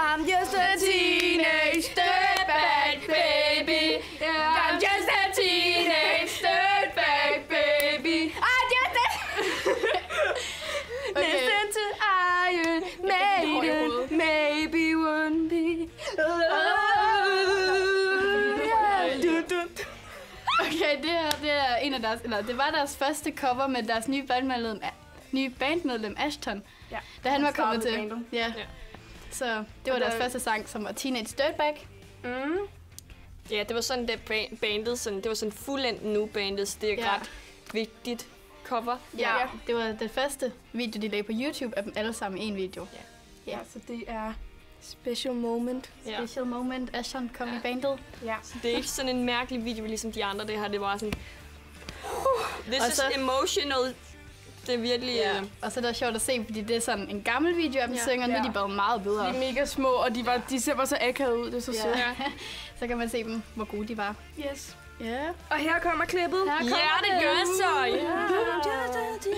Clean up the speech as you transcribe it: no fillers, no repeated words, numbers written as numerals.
I'm just a teenage dirtbag baby. I'm just a teenage dirtbag baby. I just listen to Iron Maiden. Maybe one day. Okay, det er en af deres, eller det var deres første cover med deres nye bandmedlem Ashton. Ja, da han var kommet til. bandet. Ja. Så det var deres første sang, som var Teenage Dirtbag. Ja, det var sådan, det bandet, sådan, det var sådan fuldendt nu bandet, så det er ret vigtigt cover. Ja, det var det første video, de lagde på YouTube af dem alle sammen i en video. Ja, så det er special moment. Special moment, Ashton kom i bandet. Ja. Så det er ikke sådan en mærkelig video, ligesom de andre, det her, det var sådan... This is emotional. Det er virkelig... Og så er det sjovt at se, fordi det er sådan en gammel video af dem synger, nu er de bare meget bedre. De er mega små, og de ser bare så akavet ud, det er så sødt. Så kan man se dem, hvor gode de var. Yes. Ja. Og her kommer klippet. Ja, det gør så!